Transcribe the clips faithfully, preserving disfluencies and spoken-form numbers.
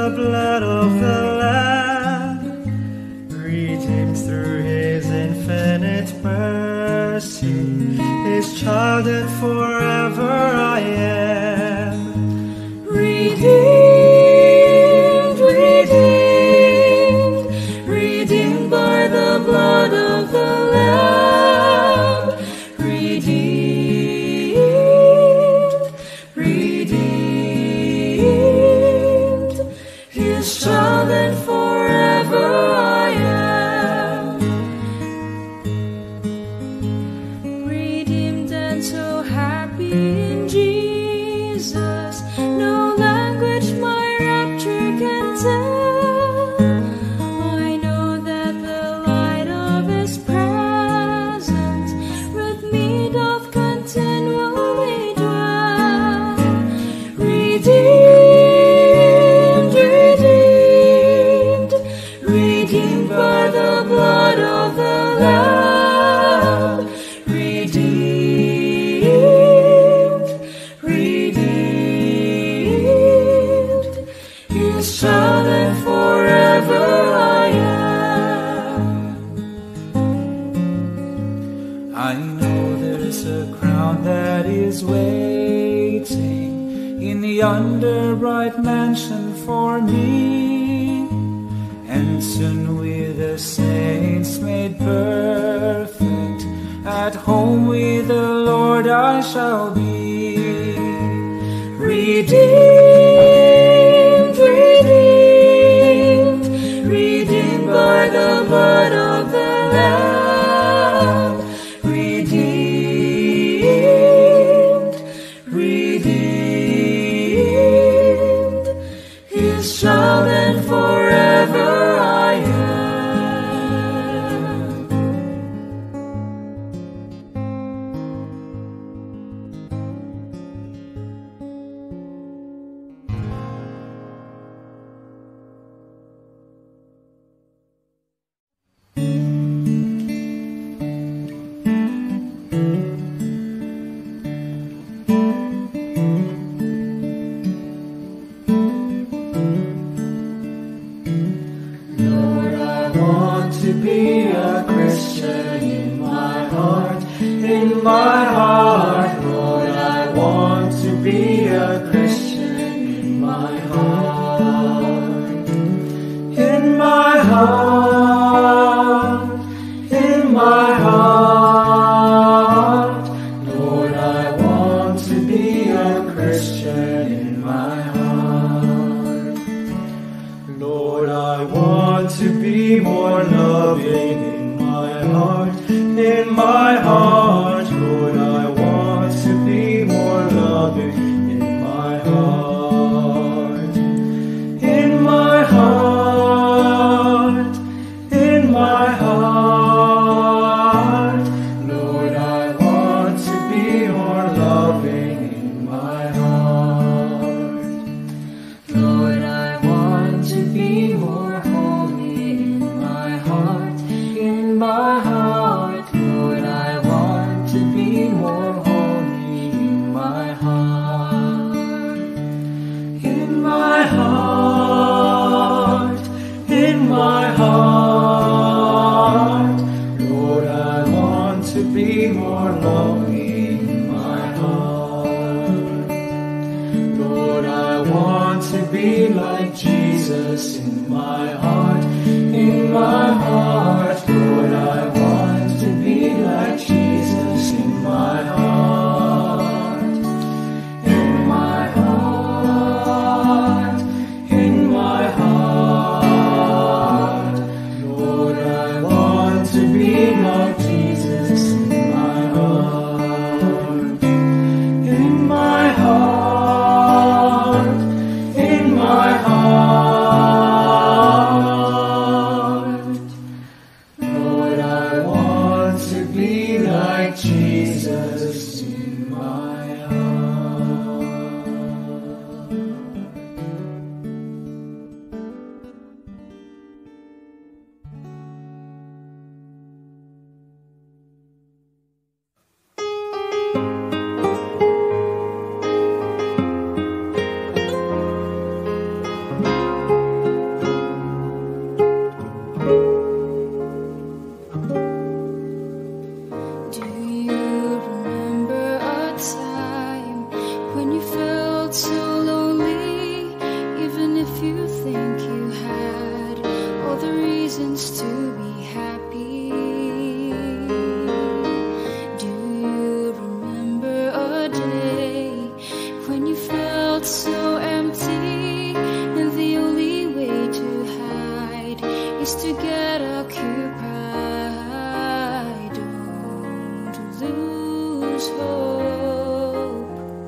the blood of the Lamb, redeemed through His infinite mercy, His child and forever I am. Redeemed, redeemed, redeemed by the blood of the Lamb, redeemed, redeemed, His child and forever I am. Redeemed and so happy in Jesus, no language my rapture can tell. I know that the light of His presence with me doth continually dwell. Redeemed, redeemed, redeemed by the blood of the Lamb, redeemed, redeemed, His child and forever I am. I know there's a crown that is waiting in yonder bright mansion for me, and soon with the saints made perfect, at home with the Lord I shall be. Redeemed, redeemed, redeemed by the blood of the Lamb, redeemed, redeemed, His child and forever I am. Lord, I want to be a Christian in my heart, in my heart. Lord, I want to be a Christian in my heart, in my heart, in my heart. Lord, I want to be a Christian in my heart. Lord, I want to be more loving in my heart, in my heart. Lord, I want to be more loving in my heart, in my heart, in my heart. Lord, I want to be more loving in my heart. Lord, I want to be more holy in my heart, in my heart. Lord, I want to be more holy in my heart, in my heart, in my heart. Lord, I want to be more lonely in my heart. Lord, I want to be like Jesus in my heart, in my heart. Lord, I want to be like Jesus in my heart, in my heart, in my heart. Lord, I want to be like Jesus in my heart, in my heart, in my heart. it's so empty, and the only way to hide is to get occupied. Don't lose hope.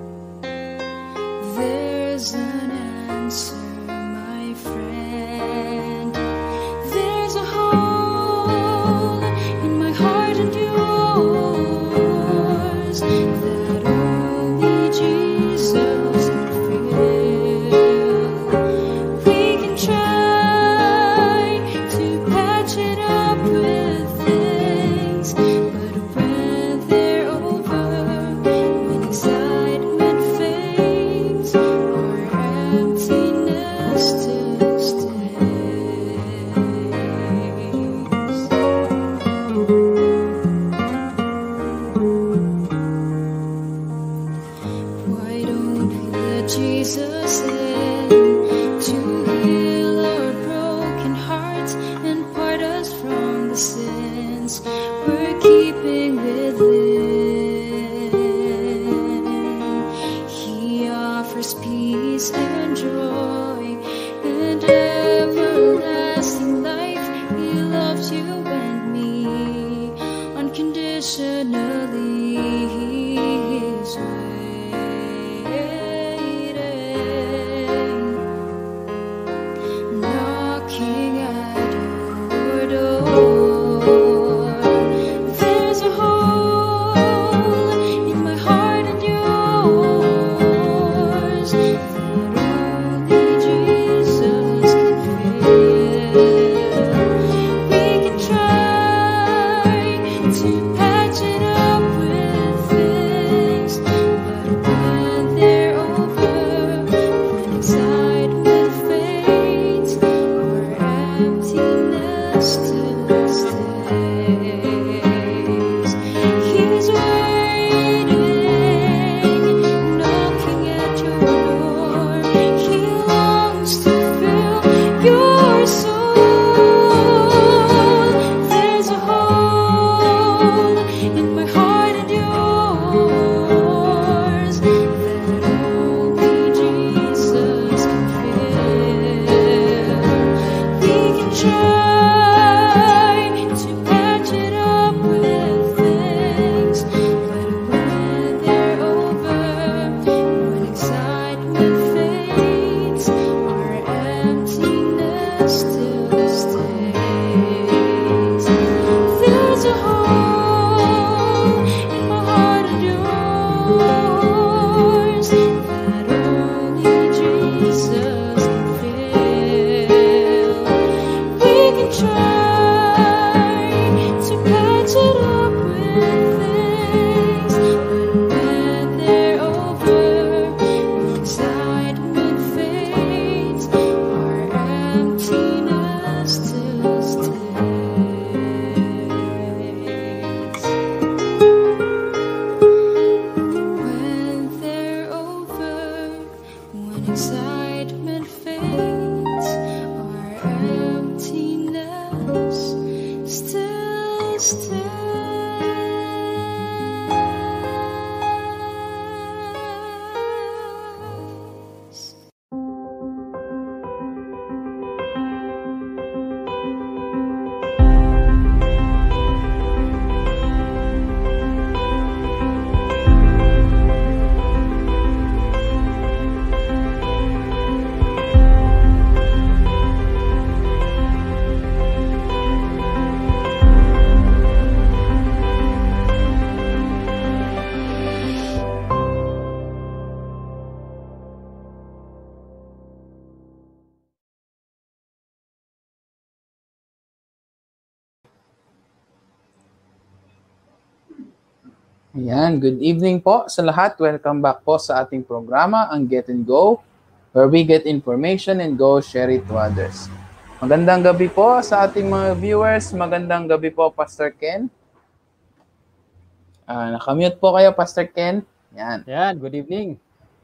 There's an answer, my friend. There's a hole in my heart and yours that only Jesus can fill. We can try to patch it up with things, but when they're over, when excitement fades, our emptiness still stays. Why don't we let Jesus in to heal our broken hearts and part us from the sins we're keeping within? He offers peace and joy and everlasting life. He loves you and me unconditionally. He's waiting, knocking at your door. There's a hole in my heart and yours that only Jesus can fill. We can try to patch it up with things, but when they're over, when excitement fades, our emptiness still stays. He's waiting, knocking at your door. He longs to fill your soul. There's a hole in my heart and yours that only Jesus can fill. We can try to patch it up with things, but when they're over, when excitement fades, our emptiness still stays. There's a hole in my heart and yours that only Jesus can fill. We can try to patch it up with things, but when they're over, when excitement fades, our emptiness still stays. When they're over, when excitement fades, our emptiness still stays. Ayan, good evening po sa lahat. Welcome back po sa ating programa, ang Get and Go, where we get information and go share it to others. Magandang gabi po sa ating mga viewers. Magandang gabi po, Pastor Ken. Uh, nakamute po kayo, Pastor Ken. Yan. Yan, good evening.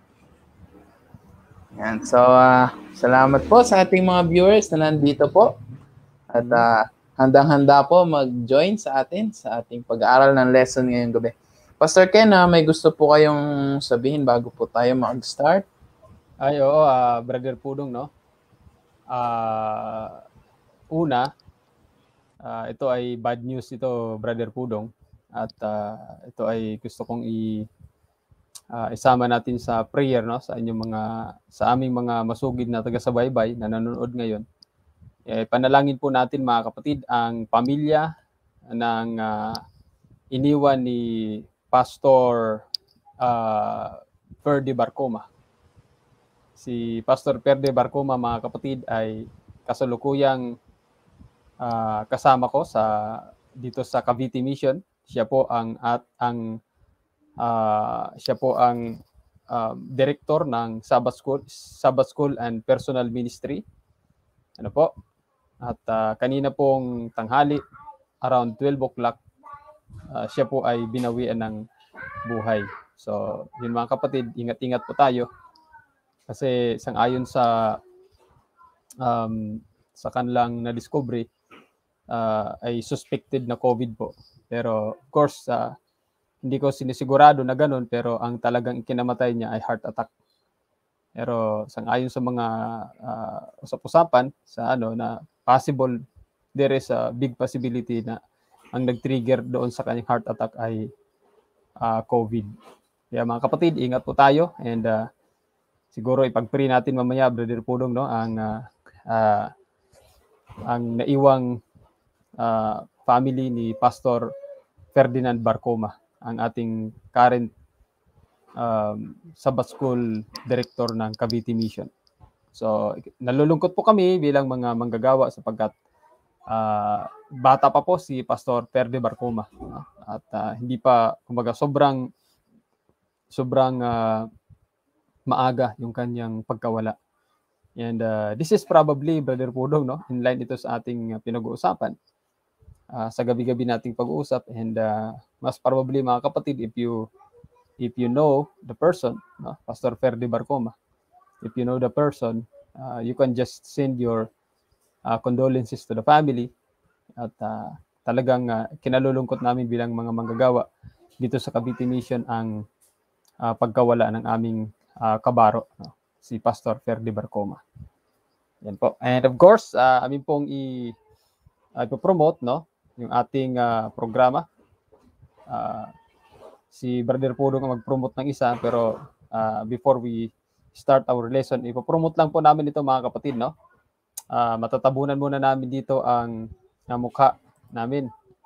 Yan. So, uh, salamat po sa ating mga viewers na nandito po. At uh, handang-handa po mag-join sa atin sa ating pag-aaral ng lesson ngayong gabi. Pastor Ken, uh, may gusto po kayong sabihin bago po tayo mag-start? Ay, oo, ah, Brother Pudong, no? Ah, una, ah, ito ay bad news ito, Brother Pudong. At ah, ito ay gusto kong i ah, isama natin sa prayer, no, sa inyong mga sa aming mga masugid na taga-subaybay na nanonood ngayon. Eh, panalangin po natin mga kapatid ang pamilya ng ah, iniwan ni Pastor ah, Ferdy Barcoma. Si Pastor Ferdy Barcoma, mga kapatid, ay kasalukuyang ah, kasama ko sa dito sa Cavite Mission. Siya po ang at ang ah, siya po ang um, director ng Sabbath School, Sabbath School and Personal Ministry. Ano po? At ah, kanina pong tanghali, around twelve o'clock, ah, siya po ay binawian ng buhay. So, yun mga kapatid, ingat-ingat po tayo. Kasi sang-ayon sa um, sa kanilang na-discovery, ah, ay suspected na COVID po. Pero of course, ah, hindi ko sinisigurado na ganun, pero ang talagang ikinamatay niya ay heart attack. Pero sang-ayon sa mga ah, usap-usapan sa ano na possible, there is a big possibility na ang nag-trigger doon sa kanyang heart attack ay ah, COVID. Kaya mga kapatid, ingat po tayo, and ah, siguro ipag-pray natin mamaya, Brother Pudong, no, ang ah, ah, ang naiwang ah, family ni Pastor Ferdinand Barcoma, ang ating current um, Sabbath School Director ng Cavite Mission. So, nalulungkot po kami bilang mga manggagawa sapagkat uh, bata pa po si Pastor Ferdy Barcoma. No? At uh, hindi pa, kumbaga, sobrang sobrang uh, maaga yung kanyang pagkawala. And uh, this is probably, Brother Pudong, no, in line ito sa ating uh, pinag-uusapan. Uh, sa gabi-gabi nating pag-uusap, and uh, mas probably mga kapatid, if you if you know the person, no, Pastor Ferdy Barcoma, if you know the person, uh, you can just send your uh, condolences to the family. At uh, talagang uh, kinalulungkot namin bilang mga manggagawa dito sa Cavite Mission ang uh, pagkawala ng aming uh, kabaro, no, si Pastor Ferdy Barcoma. Yan po. And of course, uh, amin pong i uh, ipopromote, no, yung ating uh, programa. Uh, si Brother Pudong ang mag-promote ng isa, pero uh, before we start our lesson, ipopromote lang po namin ito mga kapatid, no? Uh, matatabunan muna namin dito ang, ang mukha namin.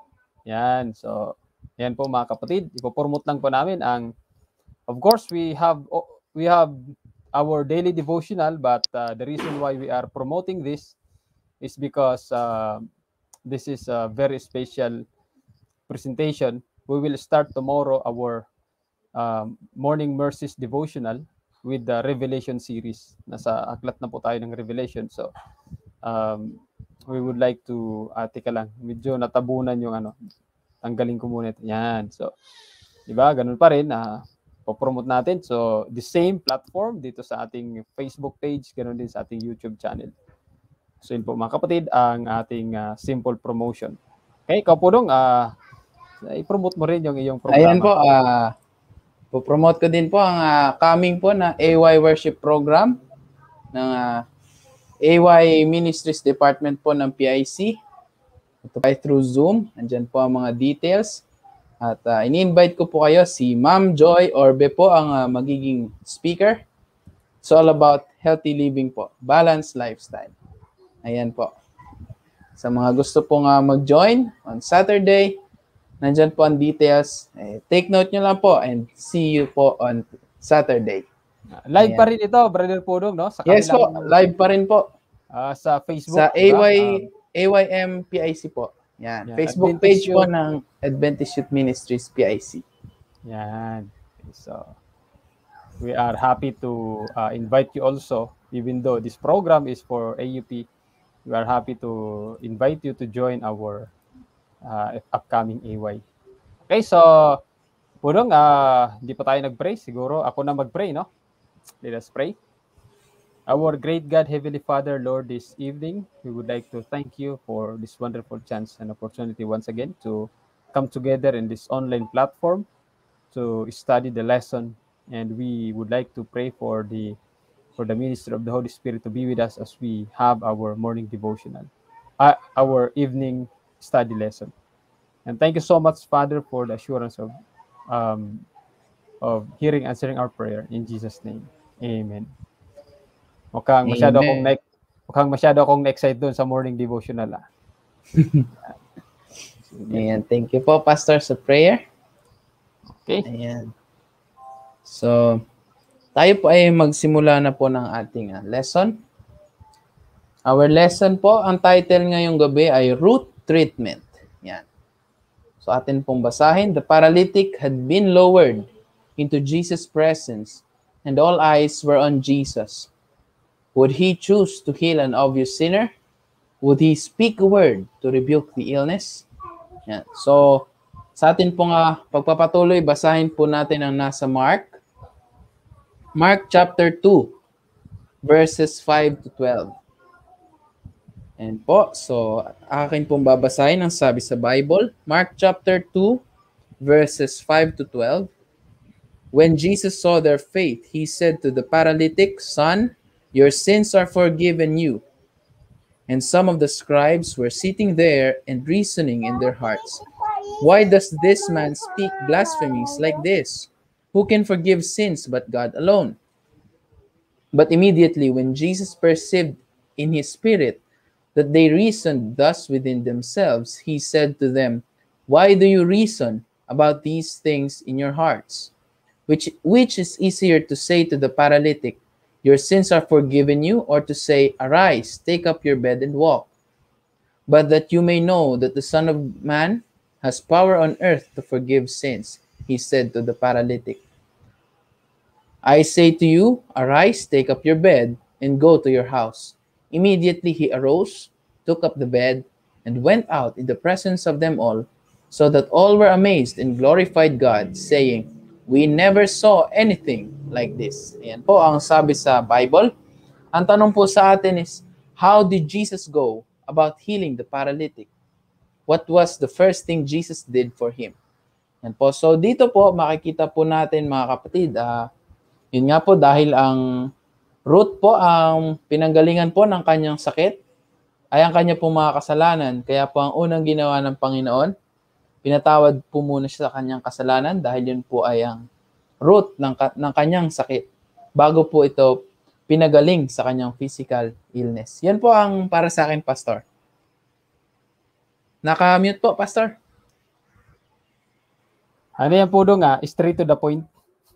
Yan. So, yan po mga kapatid. Ipopromote lang po namin ang, of course, we have we have our daily devotional, but uh, the reason why we are promoting this is because uh, this is a very special presentation. We will start tomorrow our um, Morning Mercies devotional with the Revelation series. Nasa aklat na po tayo ng Revelation. So, um, we would like to, uh, tika lang, medyo natabunan yung ano, tanggalin ko muna ito. Yan. So, di ba? Ganun pa rin. Uh, po-promote natin. So, the same platform dito sa ating Facebook page, ganun din sa ating YouTube channel. So, yun po mga kapatid, ang ating uh, simple promotion. Okay, ikaw po dong, uh, i-promote mo rin yung iyong programa. Ayan po, uh, po-promote ko din po ang uh, coming po na A Y Worship Program ng uh, A Y Ministries Department po ng P I C. Ito po ay through Zoom. Andyan po ang mga details. At uh, ini-invite ko po kayo, si Ma'am Joy Orbe po ang uh, magiging speaker. It's all about healthy living po, balanced lifestyle. Ayan po. Sa mga gusto pong uh, mag-join on Saturday, nandyan po ang details. Eh, take note nyo lang po and see you po on Saturday. Live Ayan. pa rin ito, Brother Pudong, no? Sa Yes po, kanilang, live pa rin po. Uh, sa Facebook. Sa A Y, diba? Um, A Y M P I C po. Yan. Yan. Facebook Adventist page po Youth. ng Adventist Youth Ministries P I C. Yan. So, we are happy to uh, invite you also, even though this program is for A U P, we are happy to invite you to join our uh, upcoming A Y. Okay, so, Pudong, uh, hindi pa tayo nag-pray. Siguro ako na mag-pray, no? Let us pray. Our great God, Heavenly Father, Lord, this evening, we would like to thank you for this wonderful chance and opportunity once again to come together in this online platform to study the lesson. And we would like to pray for the for the ministry of the Holy Spirit to be with us as we have our morning devotional, uh, our evening study lesson. And thank you so much, Father, for the assurance of um, of hearing, answering our prayer. In Jesus' name, Amen. Mukhang masyado akong Amen. na- mukhang masyado akong na-excite doon sa morning devotional. Ah. Ayan, thank you po, Pastor, sa prayer. Okay. Ayan. So, tayo po ay magsimula na po ng ating uh, lesson. Our lesson po, ang title ngayong gabi ay Root Treatment. Yan. So, atin pong basahin. The paralytic had been lowered into Jesus' presence, and all eyes were on Jesus. Would he choose to heal an obvious sinner? Would he speak a word to rebuke the illness? Yan. So, sa atin pong uh, pagpapatuloy, basahin po natin ang nasa Mark. Mark chapter two, verses five to twelve. And po, so akin pong babasahin ang sabi sa Bible. Mark chapter two, verses five to twelve. When Jesus saw their faith, he said to the paralytic, "Son, your sins are forgiven you." And some of the scribes were sitting there and reasoning in their hearts, "Why does this man speak blasphemies like this? Who can forgive sins but God alone?" But immediately when Jesus perceived in his spirit that they reasoned thus within themselves, he said to them, "Why do you reason about these things in your hearts? Which, which is easier to say to the paralytic, 'Your sins are forgiven you,' or to say, 'Arise, take up your bed and walk'? But that you may know that the Son of Man has power on earth to forgive sins," he said to the paralytic, "I say to you, arise, take up your bed, and go to your house." Immediately he arose, took up the bed, and went out in the presence of them all, so that all were amazed and glorified God, saying, "We never saw anything like this." Ayan po ang sabi sa Bible. Ang tanong po sa atin is, how did Jesus go about healing the paralytic? What was the first thing Jesus did for him? Ayan po. So dito po, makikita po natin mga kapatid, uh, yun nga po dahil ang root po, ang pinanggalingan po ng kanyang sakit, ay ang kanya po mga kasalanan. Kaya po ang unang ginawa ng Panginoon, pinatawad po muna siya sa kanyang kasalanan dahil yun po ay ang root ng, ng kanyang sakit bago po ito pinagaling sa kanyang physical illness. Yan po ang para sa akin, Pastor. Naka-mute po, Pastor. Ano yan po doon nga, straight to the point.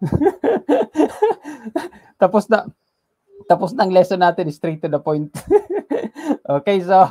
tapos na tapos ng lesson natin, straight to the point. Okay, so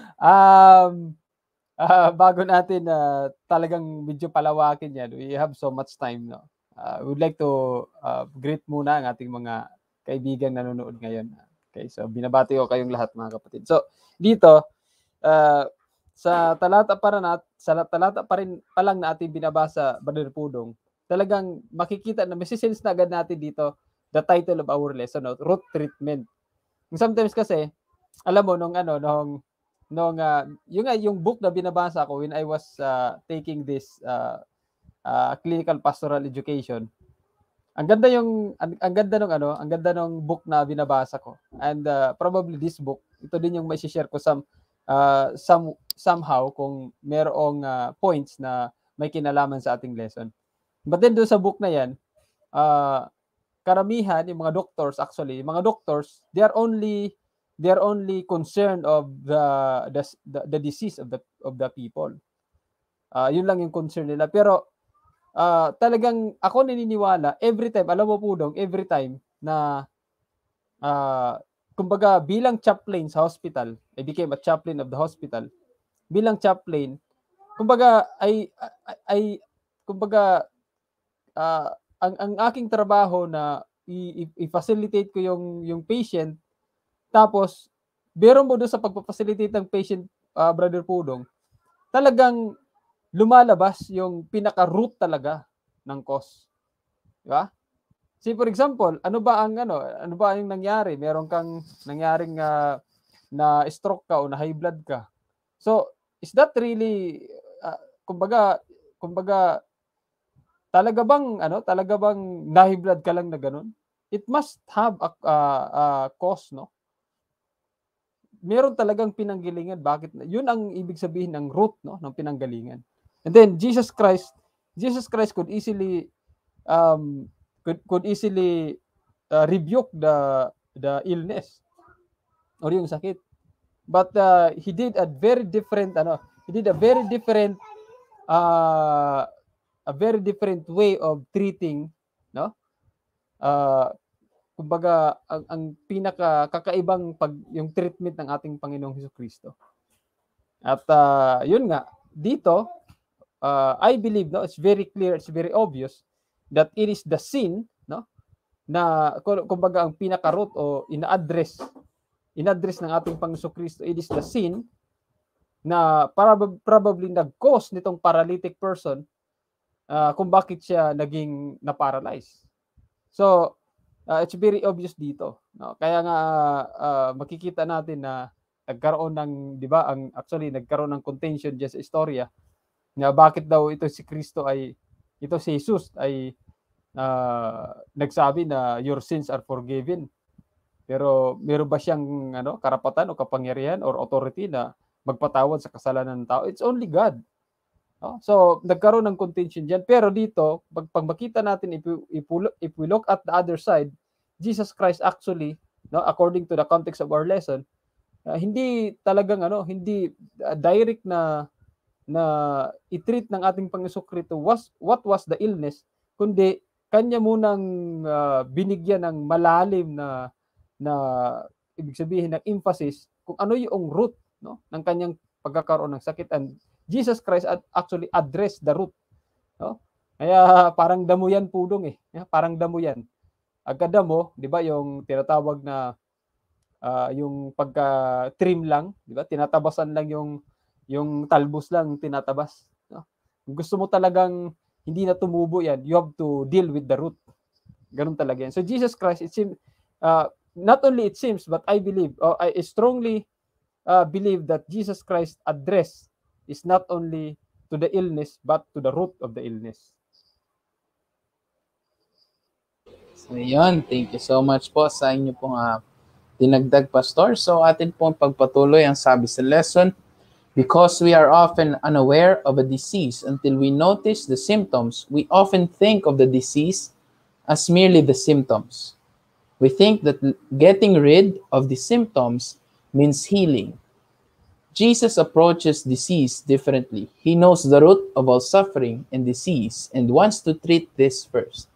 um Uh, bago natin uh, talagang medyo palawakin yan, we have so much time, no? Uh, we would like to uh, greet muna ang ating mga kaibigan nanonood ngayon. Okay, so binabati ko kayong lahat, mga kapatid. So dito uh, sa talata para nat sa talata pa rin pa lang na ating binabasa, Brother Pudong, talagang makikita na may sense na agad natin dito the title of our lesson, no? Root treatment. Sometimes kasi alam mo nung ano nung nung uh, yung yung book na binabasa ko when I was uh, taking this uh, uh, clinical pastoral education, ang ganda yung ang, ang ganda ng ano ang ganda ng book na binabasa ko, and uh, probably this book ito din yung may share ko some uh, some somehow kung merong uh, points na may kinalaman sa ating lesson. But then doon sa book na yan, uh, karamihan yung mga doctors, actually yung mga doctors, they are only they're only concerned of the, the the the disease of the of the people. Uh, yun lang yung concern nila. Pero uh, talagang ako naniniwala every time, alam mo po dong, every time na uh, kumbaga bilang chaplain sa hospital, I became a chaplain of the hospital. Bilang chaplain, kumbaga ay ay, ay kumbaga uh, ang ang aking trabaho na i-facilitate ko yung yung patient. Tapos, biro mo doon sa pagpapacilitate ng patient, uh, Brother Pudong, talagang lumalabas yung pinaka-root talaga ng cause. Diba? See, for example, ano ba ang ano, ano ba yung nangyari? Meron kang nangyaring uh, na stroke ka o na high blood ka. So, is that really, uh, kumbaga, kumbaga, talaga bang, ano, talaga bang na high blood ka lang na ganun? it must have a, uh, uh, cause, no? Meron talagang pinanggalingan. Bakit? Yun ang ibig sabihin ng root, no, ng pinanggalingan. And then Jesus Christ, Jesus Christ could easily um, could, could easily uh, rebuke the the illness or yung sakit. But uh, he did a very different ano, he did a very different uh, a very different way of treating, no? Uh, kumbaga ang, ang pinaka kakaibang pag yung treatment ng ating Panginoong Hesukristo. At uh, yun nga dito, uh, I believe, no, it's very clear, it's very obvious that it is the sin, no, na kumbaga ang pinaka root o ina-address in-address ng ating Panginoong Kristo, it is the sin na prob- probably nag-cause nitong paralytic person uh, kung bakit siya naging na-paralyze. So, uh, it's very obvious dito. No? Kaya nga uh, makikita natin na nagkaroon ng, di ba, ang actually nagkaroon ng contention dyan sa istorya na bakit daw ito si Kristo ay, ito si Jesus ay uh, nagsabi na your sins are forgiven. Pero meron ba siyang ano, karapatan o kapangyarihan or authority na magpatawad sa kasalanan ng tao? It's only God. No? So, nagkaroon ng contention dyan. Pero dito, pag, pag makita natin, if we, if, we look, if we look at the other side, Jesus Christ actually, no, according to the context of our lesson, uh, hindi talagang ano, hindi uh, direct na na i-treat ng ating Panginoong Kristo was what was the illness, kundi kanya munang uh, binigyan ng malalim na na ibig sabihin ng emphasis kung ano yung root, no, ng kanyang pagkakaroon ng sakit, and Jesus Christ ad- actually addressed the root, no? Kaya parang damo yan pudong eh, parang damo yan. Agkadamo, 'di ba, yung tinatawag na uh, yung pagka-trim lang, 'di ba? Tinatabasan lang yung yung talbos lang tinatabas, no? Kung gusto mo talagang hindi na tumubo yan, you have to deal with the root. Ganun talaga yan. So Jesus Christ, it seems uh, not only it seems, but I believe, or I strongly uh, believe that Jesus Christ address is not only to the illness, but to the root of the illness. So, yun. Thank you so much po sa inyo pong uh, dinagdag, Pastor. So, atin pong pagpatuloy ang sabi sa lesson. Because we are often unaware of a disease until we notice the symptoms, we often think of the disease as merely the symptoms. We think that getting rid of the symptoms means healing. Jesus approaches disease differently. He knows the root of all suffering and disease and wants to treat this first.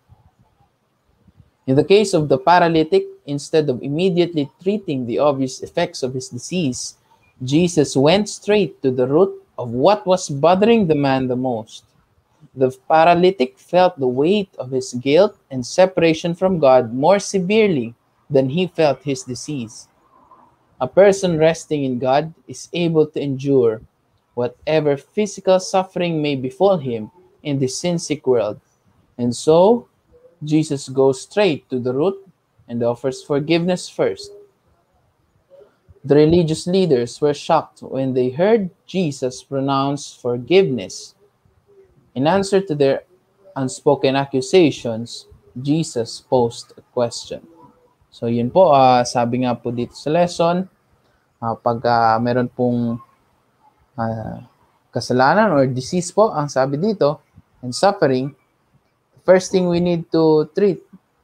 In the case of the paralytic, instead of immediately treating the obvious effects of his disease, Jesus went straight to the root of what was bothering the man the most. The paralytic felt the weight of his guilt and separation from God more severely than he felt his disease. A person resting in God is able to endure whatever physical suffering may befall him in this sin-sick world. And so, Jesus goes straight to the root and offers forgiveness first. The religious leaders were shocked when they heard Jesus pronounce forgiveness. In answer to their unspoken accusations, Jesus posed a question. So yun po, uh, sabi nga po dito sa lesson, uh, pag uh, meron pong uh, kasalanan or disease po, ang sabi dito, and suffering, the first thing we need to treat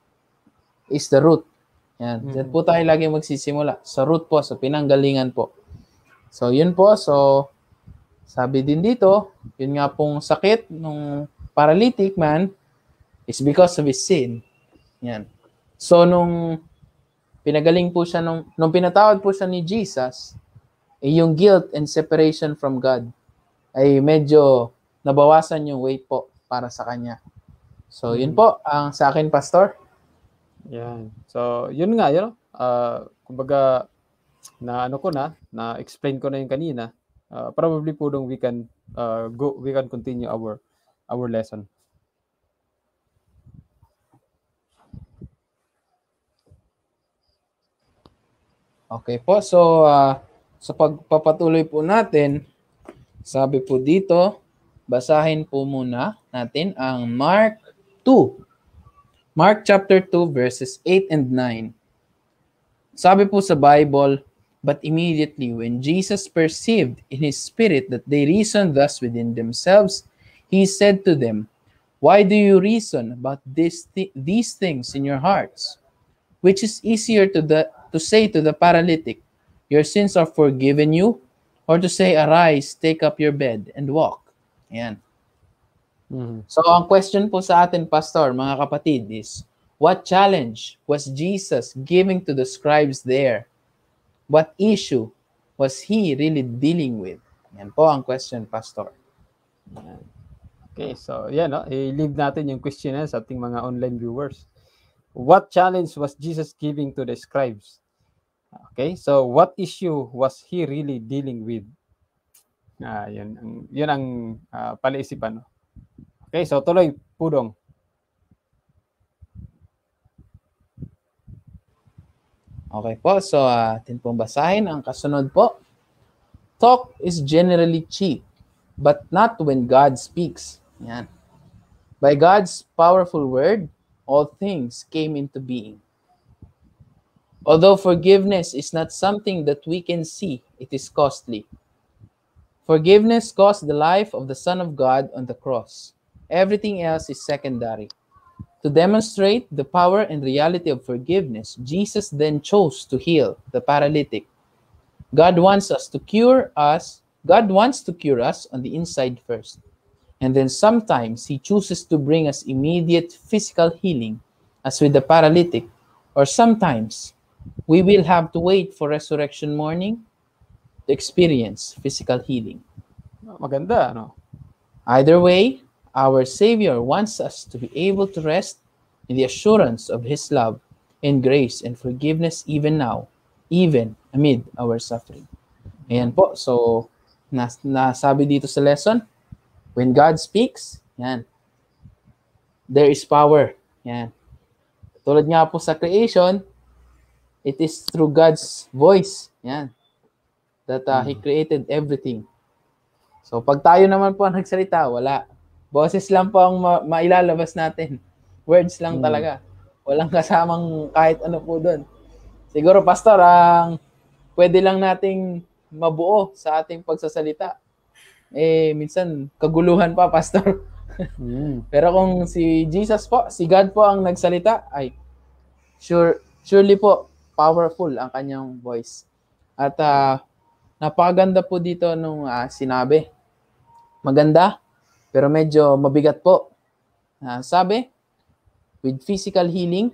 is the root. Yan. Mm-hmm. Diyan po tayo lagi magsisimula. Sa root po, sa pinanggalingan po. So yun po, so sabi din dito, yun nga pong sakit ng paralytic man is because of his sin. Yan. So nung pinagaling po siya, nung, nung pinatawad po siya ni Jesus, eh, yung guilt and separation from God ay medyo nabawasan yung weight po para sa kanya. So yun po ang sa akin, Pastor. Yan. So yun nga, yun. Uh, kumbaga, na ano ko na, na explain ko na yung kanina. Uh, probably po dong we can uh, go we can continue our our lesson. Okay po, so uh, sa pagpapatuloy po natin, sabi po dito, basahin po muna natin ang Mark two, Mark chapter two verses eight and nine. Sabi po sa Bible, but immediately when Jesus perceived in his spirit that they reasoned thus within themselves, he said to them, why do you reason about this th- these things in your hearts? Which is easier to the to say to the paralytic, your sins are forgiven you, or to say, arise, take up your bed and walk? Ayan. Mhm. So ang question po sa atin, Pastor, mga kapatid, is what challenge was Jesus giving to the scribes there? What issue was he really dealing with? Yan po ang question, Pastor. Okay, so yan, no? I-leave natin yung question na sa ating mga online viewers. What challenge was Jesus giving to the scribes? Okay, so what issue was he really dealing with? Ah, yun ang yun ang uh, palaisipan, no? Okay, so tuloy, Pudong. Okay po, so uh, atin pong basahin ang kasunod po. Talk is generally cheap, but not when God speaks. Yan. By God's powerful word, all things came into being. Although forgiveness is not something that we can see, it is costly. Forgiveness cost the life of the Son of God on the cross. Everything else is secondary. To demonstrate the power and reality of forgiveness, Jesus then chose to heal the paralytic. God wants us to cure us. God wants to cure us on the inside first. And then sometimes he chooses to bring us immediate physical healing, as with the paralytic, or sometimes we will have to wait for resurrection morning to experience physical healing. Maganda, no? Either way, our Savior wants us to be able to rest in the assurance of His love and grace and forgiveness even now, even amid our suffering. Ayan po, so nas nasabi dito sa lesson, when God speaks, yan, there is power. Yan. Tulad nga po sa creation, it is through God's voice, yan, that uh, He created everything. So pag tayo naman po ang nagsalita, wala. Boses lang po ang ma- mailalabas natin. Words lang Hmm. talaga. Walang kasamang kahit ano po doon. Siguro, Pastor, ang pwede lang nating mabuo sa ating pagsasalita. Eh, minsan, kaguluhan pa, Pastor. Mm. Pero kung si Jesus po, si God po ang nagsalita, ay, sure, surely po, powerful ang kanyang voice. At uh, napakaganda po dito nung uh, sinabi. Maganda, pero medyo mabigat po. Uh, sabi, with physical healing,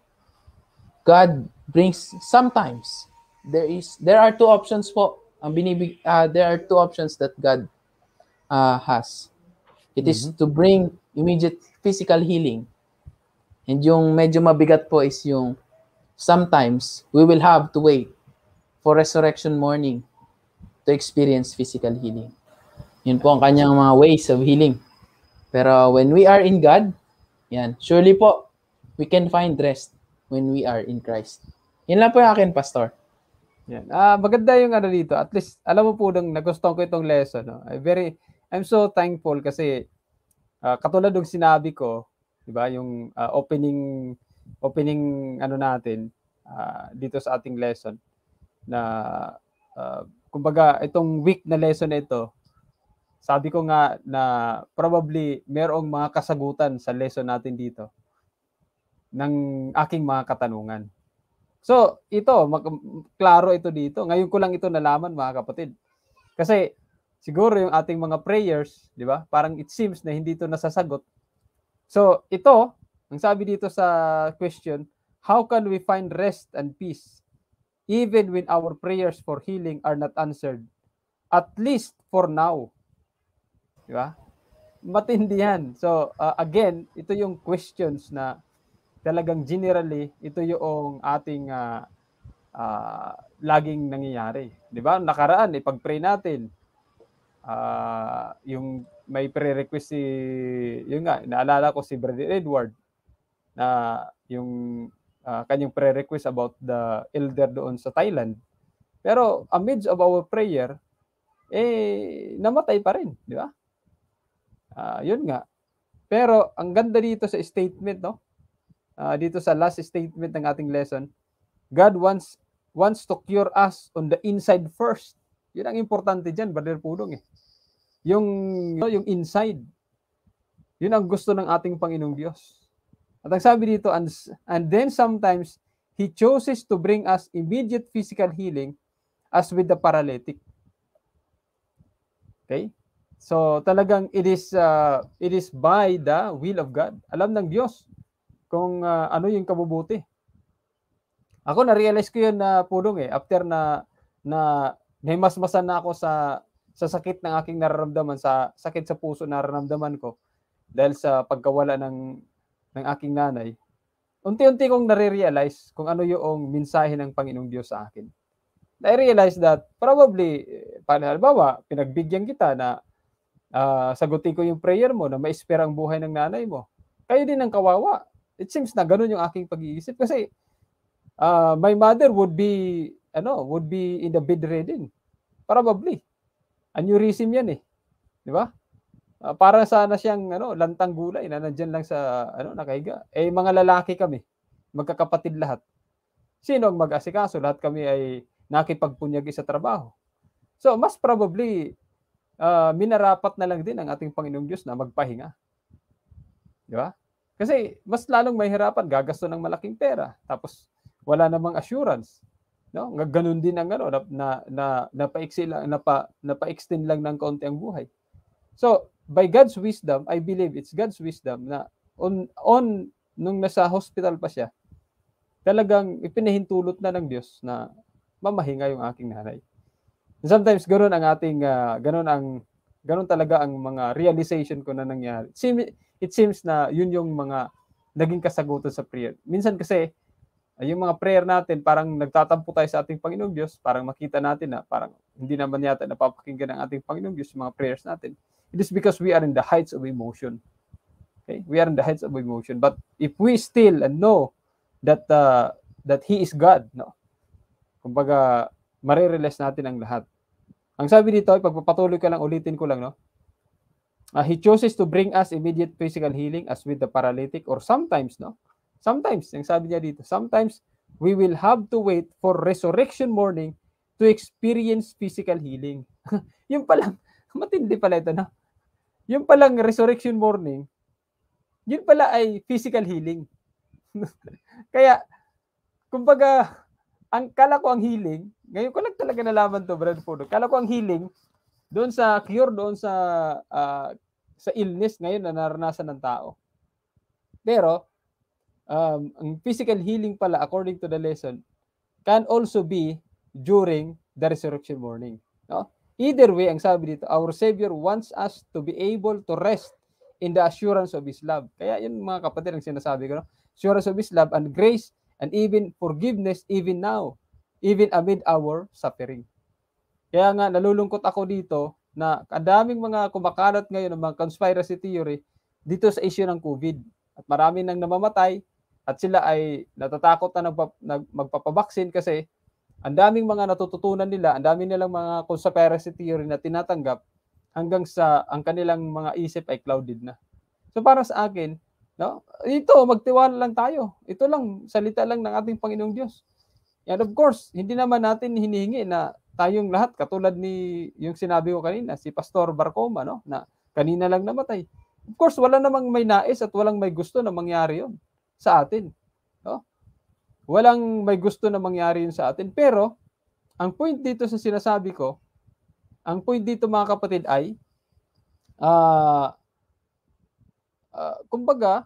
God brings, sometimes, there is, there are two options po. Ang binibig, uh, there are two options that God uh, has. It is Mhm. to bring immediate physical healing. And yung medyo mabigat po is yung sometimes we will have to wait for resurrection morning to experience physical healing. Yun po ang kanyang mga ways of healing. Pero when we are in God, yan, surely po, we can find rest when we are in Christ. Yan lang po yung akin, Pastor. Yan. Ah, maganda yung ano dito. At least, alam mo po, nung nagustuhan ko itong lesson, no? I very, I'm so thankful kasi ah, katulad ng sinabi ko, di ba, yung ah, opening, opening ano natin ah, dito sa ating lesson na ah, kumbaga itong week na lesson na ito, sabi ko nga na probably merong mga kasagutan sa lesson natin dito ng aking mga katanungan. So, ito, mag, klaro ito dito. Ngayon ko lang ito nalaman, mga kapatid. Kasi, siguro yung ating mga prayers, di ba? Parang it seems na hindi ito nasasagot. So, ito, ang sabi dito sa question, how can we find rest and peace even when our prayers for healing are not answered? At least for now. Di ba? Matindi yan. So, uh, again, ito yung questions na talagang generally, ito yung ating uh, uh, laging nangyayari. Di ba? Nakaraan, ipag-pray natin. Uh, yung may pre-request si, yun nga, naalala ko si Brother Edward na yung uh, kanyang pre-request about the elder doon sa Thailand. Pero amidst of our prayer, eh, namatay pa rin. Di ba? Uh, yun nga. Pero ang ganda dito sa statement, no? uh, dito sa last statement ng ating lesson, God wants wants to cure us on the inside first. Yun ang importante dyan, Brother Pudong eh. Yung, yung inside. Yun ang gusto ng ating Panginoong Diyos. At ang sabi dito, and, and then sometimes, He chooses to bring us immediate physical healing as with the paralytic. Okay? So talagang it is uh, it is by the will of God. Alam ng Diyos kung uh, ano yung kabubuti. Ako na-realize ko yun na Pudong eh, after na na nahimasmasan na ako sa sa sakit ng aking nararamdaman, sa sakit sa puso na nararamdaman ko dahil sa pagkawala ng ng aking nanay. Unti-unti kong nare-realize kung ano yung mensahe ng Panginoong Diyos sa akin. I realize that probably, halimbawa, pinagbigyan kita na uh, sagutin ko yung prayer mo na ma-spare ang buhay ng nanay mo. Kayo din ang kawawa. It seems na ganun yung aking pag-iisip kasi uh, my mother would be, ano, would be in the bedridden. Probably. Aneurysm yan eh. Di ba? Uh, para sana siyang ano, lantang gulay na nandyan lang sa ano, nakahiga. Eh, mga lalaki kami. Magkakapatid lahat. Sino ang mag-asikaso? Lahat kami ay nakipagpunyagi sa trabaho. So, mas probably, uh, minarapat na lang din ang ating Panginoong Diyos na magpahinga. Di ba? Kasi, mas lalong mahirapan, gagasto ng malaking pera. Tapos, wala namang assurance. No? Ganun din ang ano, na, na, na, napaiksi lang, napa, napa-extend lang ng kaunti ang buhay. So, by God's wisdom, I believe it's God's wisdom na on, on nung nasa hospital pa siya, talagang ipinahintulot na ng Diyos na mamahinga yung aking nanay. Sometimes ganoon ang ating uh, ganoon ang ganoon talaga ang mga realization ko na nangyari. It seems, it seems na yun yung mga naging kasagutan sa prayer. Minsan kasi yung mga prayer natin parang nagtatampo tayo sa ating Panginoong Diyos, parang makita natin na parang hindi naman yata napapakinggan ng ating Panginoong Diyos yung mga prayers natin. It is because we are in the heights of emotion. Okay? We are in the heights of emotion. But if we still and know that uh, that He is God, no? Kumbaga, marirealize natin ang lahat. Ang sabi dito, pagpapatuloy ka lang, ulitin ko lang, no? Uh, he chooses to bring us immediate physical healing as with the paralytic, or sometimes, no? Sometimes, yung sabi niya dito, sometimes we will have to wait for resurrection morning to experience physical healing. Yung palang, matindi pala ito, no? Yung palang resurrection morning, yun pala ay physical healing. Kaya, kumbaga, ang kala ko ang healing, ngayon ko lang talaga nalaman to, Brother Pudong. Kala ko ang healing, doon sa cure, doon sa uh, sa illness ngayon na naranasan ng tao. Pero, um, ang physical healing pala, according to the lesson, can also be during the resurrection morning. No? Either way, ang sabi dito, our Savior wants us to be able to rest in the assurance of His love. Kaya yun mga kapatid ang sinasabi ko, no? Assurance of His love and grace and even forgiveness even now, even amid our suffering. Kaya nga, nalulungkot ako dito na ang daming mga kumakalat ngayon ng mga conspiracy theory dito sa issue ng COVID. At marami nang namamatay at sila ay natatakot na nagpa, nag, magpapabaksin kasi ang daming mga natututunan nila, ang daming nilang mga conspiracy theory na tinatanggap hanggang sa ang kanilang mga isip ay clouded na. So para sa akin, no, ito, magtiwala lang tayo. Ito lang, salita lang ng ating Panginoong Diyos. And of course, hindi naman natin hinihingi na tayong lahat, katulad ni yung sinabi ko kanina, si Pastor Barcoma, no, na kanina lang namatay. Of course, wala namang may nais at walang may gusto na mangyari yun sa atin. No? Walang may gusto na mangyari yun sa atin. Pero, ang point dito sa sinasabi ko, ang point dito mga kapatid ay, ah, uh, uh, kumbaga,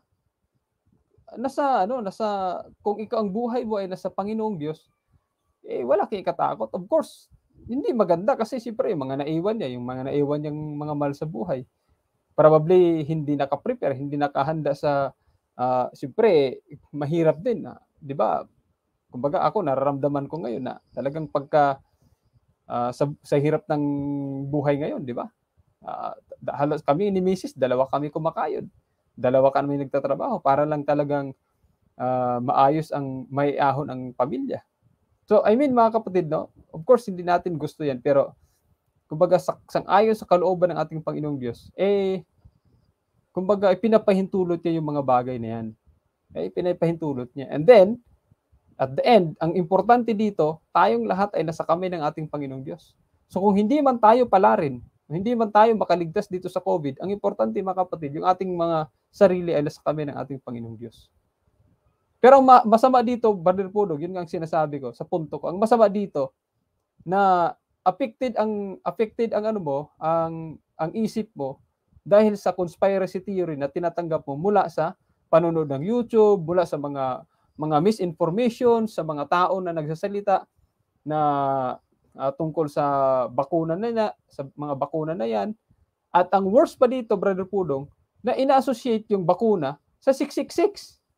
nasa, ano, nasa, kung ikaw ang buhay mo ay nasa Panginoong Diyos, eh, wala kang ikatakot. Of course, hindi maganda kasi siyempre, yung mga naiwan niya, yung mga naiwan niyang mga mahal sa buhay, probably hindi naka-prepare, hindi nakahanda sa, uh, siyempre, mahirap din, uh, di ba? Kumbaga ako, nararamdaman ko ngayon na talagang pagka, uh, sa, sa hirap ng buhay ngayon, di ba? Uh, halos kami ni Missus, dalawa kami kumakayod. Dalawa kami nagtatrabaho para lang talagang uh, maayos ang may ahon ang pamilya. So, I mean, mga kapatid, no? Of course, hindi natin gusto yan, pero kumbaga, sang-ayon sa kalooban ng ating Panginoong Diyos, eh, kumbaga, pinapahintulot niya yung mga bagay na yan. Eh, pinapahintulot niya. And then, at the end, ang importante dito, tayong lahat ay nasa kamay ng ating Panginoong Diyos. So kung hindi man tayo pala rin, hindi man tayo makaligtas dito sa COVID, ang importante mga kapatid, yung ating mga sarili ay nasa kamay ng ating Panginoong Diyos. Pero ang ma- masama dito, Brother Pudong, yun nga ang sinasabi ko sa punto ko. Ang masama dito, na affected ang affected ang ano mo, ang ang isip mo dahil sa conspiracy theory na tinatanggap mo mula sa panonood ng YouTube, mula sa mga mga misinformation sa mga tao na nagsasalita na uh, tungkol sa bakuna na, na sa mga bakuna na yan. At ang worst pa dito, Brother Pudong, na ina-associate yung bakuna sa six six six.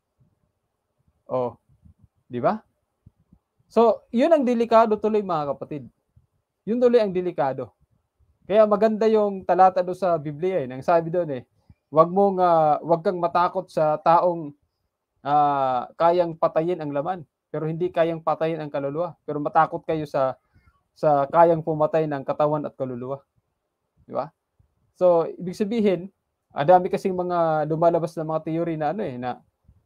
Oh, di ba? So, yun ang delikado tuloy mga kapatid. Yun tuloy ang delikado. Kaya maganda yung talata doon sa Biblia eh. Nang sabi doon eh, wag mong uh, wag kang matakot sa taong uh, kayang patayin ang laman, pero hindi kayang patayin ang kaluluwa. Pero matakot kayo sa sa kayang pumatay ng katawan at kaluluwa. Di ba? So, ibig sabihin, adami kasing mga lumalabas na mga theory na ano eh, na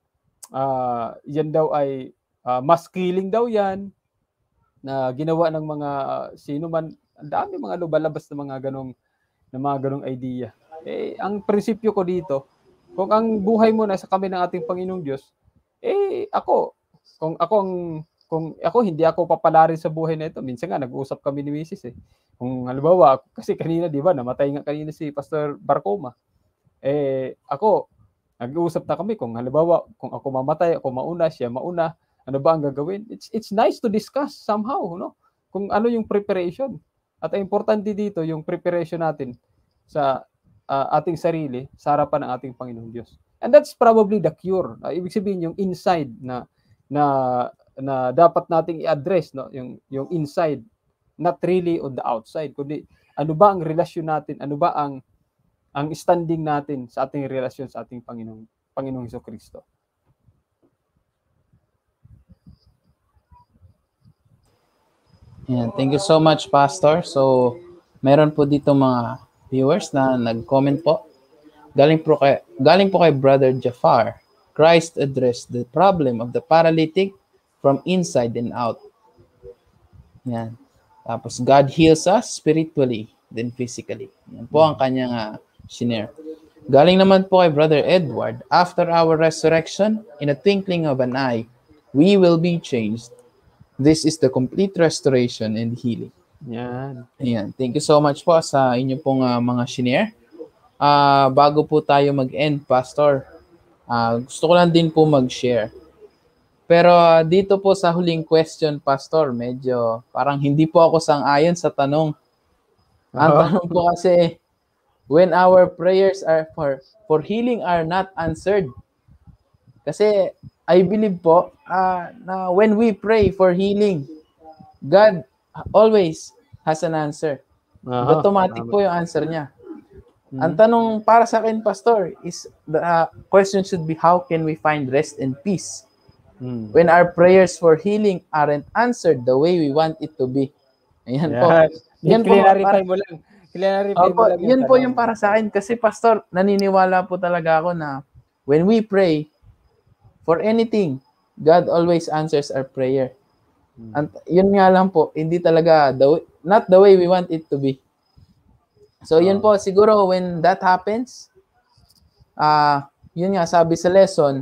uh, yan daw ay uh, mass killing daw yan, na ginawa ng mga uh, sino man, ang dami mga lumalabas na mga ganong, na mga ganong idea. Eh, ang prinsipyo ko dito, kung ang buhay mo nasa kami ng ating Panginoong Diyos, eh, ako, kung ako ang kung ako hindi ako papalarin sa buhay na ito. Minsan nga nag-uusap kami ni Missus eh. Kung halimbawa, kasi kanina 'di ba, namatay nga kanina si Pastor Barcoma. Eh ako, nag-uusap na kami kung halimbawa kung ako mamatay, ako mauna, siya mauna, ano ba ang gagawin? It's it's nice to discuss somehow, no? Kung ano yung preparation. At ang importante dito yung preparation natin sa uh, ating sarili sa harapan ng ating Panginoong Diyos. And that's probably the cure. Uh, ibig sabihin yung inside na na na dapat nating i-address, no, yung yung inside, not really on the outside, kundi ano ba ang relasyon natin, ano ba ang ang standing natin sa ating relasyon sa ating Panginoong Panginoong Hesukristo. Yeah, thank you so much, Pastor. So, meron po dito mga viewers na nag-comment po. Galing po kay galing po kay Brother Jafar. Christ addressed the problem of the paralytic from inside and out. Yan. Tapos, God heals us spiritually, then physically. Yan po ang kanyang uh, shinare. Galing naman po kay Brother Edward, after our resurrection, in a twinkling of an eye, we will be changed. This is the complete restoration and healing. Yan. Ayan. Thank you so much po sa inyo pong uh, mga shinare. Uh, bago po tayo mag-end, Pastor, uh, gusto ko lang din po mag-share. Pero uh, dito po sa huling question, Pastor, medyo parang hindi po ako sang-ayon sa tanong. Ang Uh-huh. tanong po kasi, when our prayers are for for healing are not answered. Kasi I believe po uh, na when we pray for healing, God always has an answer. Uh-huh. Automatic po yung answer niya. Mm-hmm. Ang tanong para sa akin, Pastor, is the uh, question should be, how can we find rest and peace mm-hmm. when our prayers for healing aren't answered the way we want it to be? Ayan yeah. po. Yan po, clarify mo lang. Clarify Opo, mo lang. Yun po yung para sa akin. Kasi, Pastor, naniniwala po talaga ako na when we pray for anything, God always answers our prayer. Hmm. And yun nga lang po, hindi talaga, the way, not the way we want it to be. So, yun po, siguro when that happens, uh, yun nga, sabi sa lesson,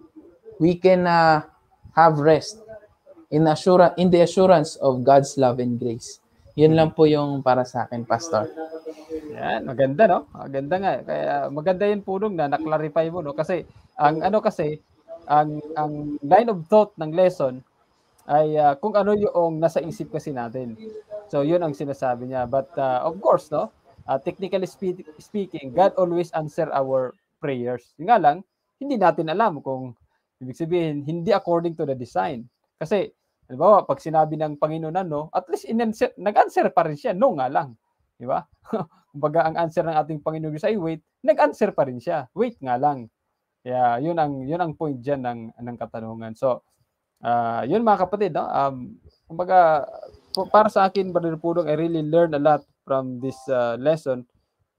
we can uh, have rest in, assura- in the assurance of God's love and grace. Yun lang po yung para sa akin, Pastor. Yan, maganda, no? Maganda nga. Kaya maganda yun po nung na na-clarify mo, no? Kasi, ang ano kasi, ang ang line of thought ng lesson ay uh, kung ano yung nasa isip kasi natin. So, yun ang sinasabi niya. But, uh, of course, no? Uh, technically spe- speaking, God always answer our prayers. Yung nga lang, hindi natin alam kung, ibig sabihin, hindi according to the design. Kasi, halimbawa, pag sinabi ng Panginoon ano, at least in-answer, nag-answer pa rin siya, no nga lang. Di ba? Kumbaga, ang answer ng ating Panginoon ay wait, nag-answer pa rin siya. Wait nga lang. Kaya, yun ang, yun ang point dyan ng, ng katanungan. So, uh, yun mga kapatid, no? Um, kumbaga, para sa akin, Brother Pudong, I really learned a lot from this uh, lesson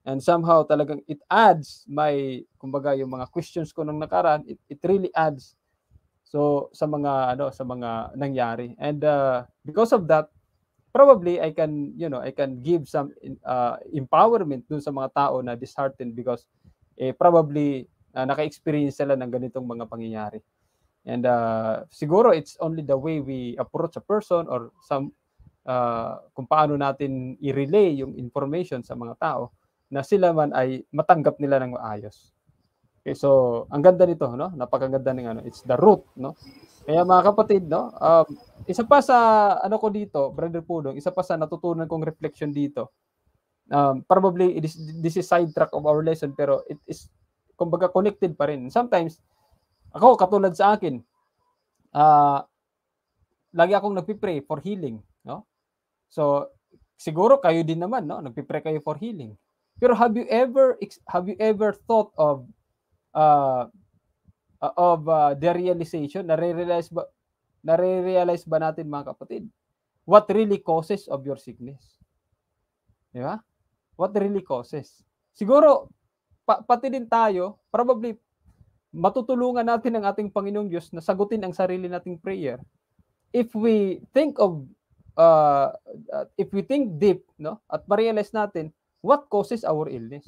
And somehow talagang it adds my, kumbaga yung mga questions ko nung nakaraan, it, it really adds so sa mga ano sa mga nangyari. And uh, because of that, probably I can, you know, I can give some uh, empowerment dun sa mga tao na disheartened because eh, probably uh, naka-experience sila ng ganitong mga pangyayari. And uh, siguro it's only the way we approach a person or some uh, kung paano natin i-relay yung information sa mga tao na sila man ay matanggap nila ng maayos. Okay, so ang ganda nito, no? Napakaganda ng ano, it's the root, no? Kaya mga kapatid, no? Um, isa pa sa ano ko dito, Brother Pudong, isa pa sa natutunan kong reflection dito. Um, probably it is, this is sidetrack of our lesson pero it is kumbaga connected pa rin. Sometimes ako katulad sa akin, uh, lagi akong nagpi-pray for healing, no? So siguro kayo din naman, no? Nagpi-pray kayo for healing. Pero have you ever have you ever thought of uh, of uh, the realization, nare-realize ba nare-realize ba natin mga kapatid what really causes of your sickness? Di ba? What really causes? Siguro pa, pati din tayo, probably matutulungan natin ang ating Panginoong Diyos na sagutin ang sarili nating prayer if we think of uh, uh, if we think deep, no? At ma-realize natin what causes our illness.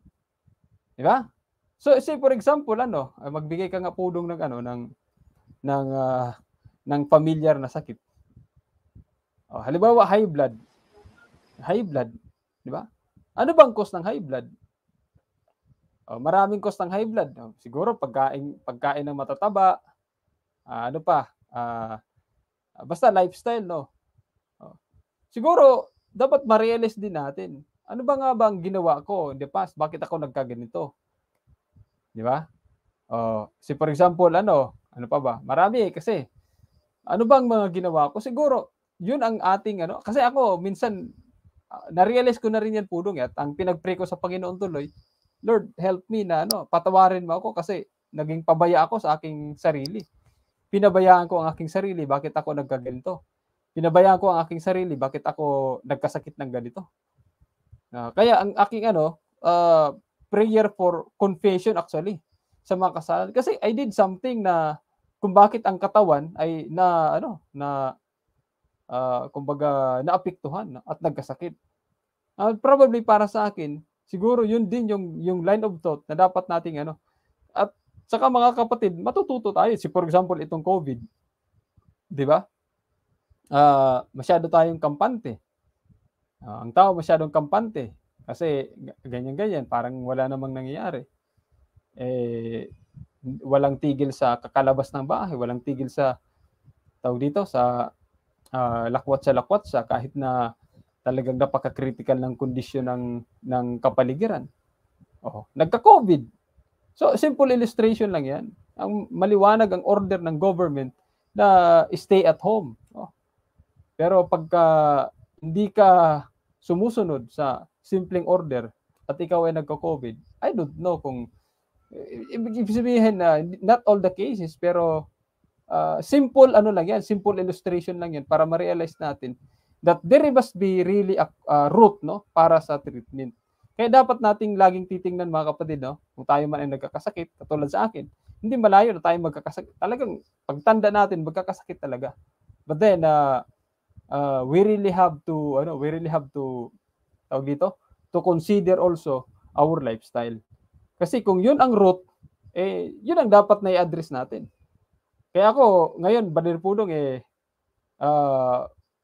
Di ba? So say for example, ano, magbigay ka nga Pudong ng ano ng ng uh, ng familiar na sakit. Oh, halimbawa high blood. High blood, di ba? Ano bang cause ng high blood? Oh, maraming cause ng high blood. Oh, siguro pagkain pagkain ng matataba, uh, ano pa? Uh, basta lifestyle, no. Oh. Siguro dapat ma-realize din natin. Ano ba nga bang ginawa ko in the past? Bakit ako nagkaganito? Di ba? Oh, si for example, ano, ano pa ba? Marami kasi. Ano bang mga ginawa ko? Siguro, yun ang ating ano, kasi ako minsan uh, na-realize ko na rin yan Pudong at ang pinag-pray ko sa Panginoon tuloy, Lord, help me na ano, patawarin mo ako kasi naging pabaya ako sa aking sarili. Pinabayaan ko ang aking sarili, bakit ako nagkaganito? Pinabayaan ko ang aking sarili, bakit ako nagkasakit ng ganito? Uh, kaya ang aking ano, uh, prayer for confession actually sa mga kasalanan. Kasi I did something na kung bakit ang katawan ay na ano na uh, kumbaga naapektuhan at nagkasakit. Uh, probably para sa akin, siguro yun din yung yung line of thought na dapat nating ano. At saka mga kapatid, matututo tayo. Si for example itong COVID. 'Di ba? Uh, masyado tayong kampante. Uh, ang tao masyadong kampante kasi ganyan-ganyan, parang wala namang nangyayari. Eh, walang tigil sa kakalabas ng bahay, walang tigil sa tawag dito sa uh, lakwat sa lakwat sa kahit na talagang napaka-critical ng kondisyon ng ng kapaligiran. Oh, nagka-COVID. So simple illustration lang 'yan. Ang maliwanag ang order ng government na stay at home. Oh. Pero pagka hindi ka sumusunod sa simpleng order at ikaw ay nagka-COVID, I don't know kung ibig sabihin na uh, not all the cases pero uh, simple ano lang yan, simple illustration lang yan para ma-realize natin that there must be really a uh, root no para sa treatment. Kaya dapat nating laging titingnan mga kapatid no, kung tayo man ay nagkakasakit katulad sa akin, hindi malayo na tayo magkakasakit. Talagang pagtanda natin magkakasakit talaga. But then uh, uh, we really have to ano, we really have to tawag dito, to consider also our lifestyle. Kasi kung yun ang root, eh, yun ang dapat na i-address natin. Kaya ako, ngayon, Brother Pudong, eh, uh,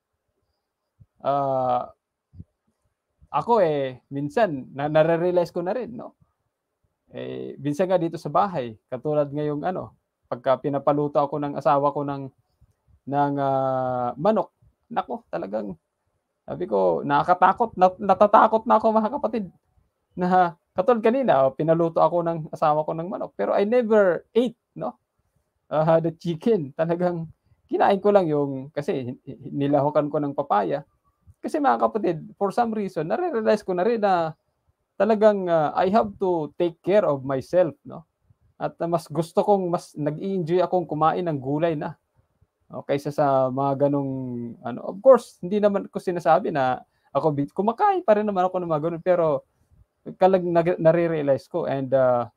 uh, ako eh, minsan, na nare-realize ko na rin, no? Eh, minsan nga dito sa bahay, katulad ngayong ano, pagka pinapaluto ako ng asawa ko ng, ng uh, manok, nako, talagang, sabi ko, nakakatakot, nat- natatakot na ako mga kapatid, na katulad kanina, pinaluto ako ng asawa ko ng manok. Pero I never ate, no? Uh, the chicken. Talagang kinain ko lang yung, kasi nilahukan ko ng papaya. Kasi mga kapatid, for some reason, nare-realize ko na rin na talagang uh, I have to take care of myself, no? At uh, mas gusto kong, mas nag-i-enjoy akong kumain ng gulay na. O, kaysa sa mga ganong, ano, of course, hindi naman ko sinasabi na ako, kumakain pa rin naman ako ng mga ganon, pero kalag nare-realize ko. And uh,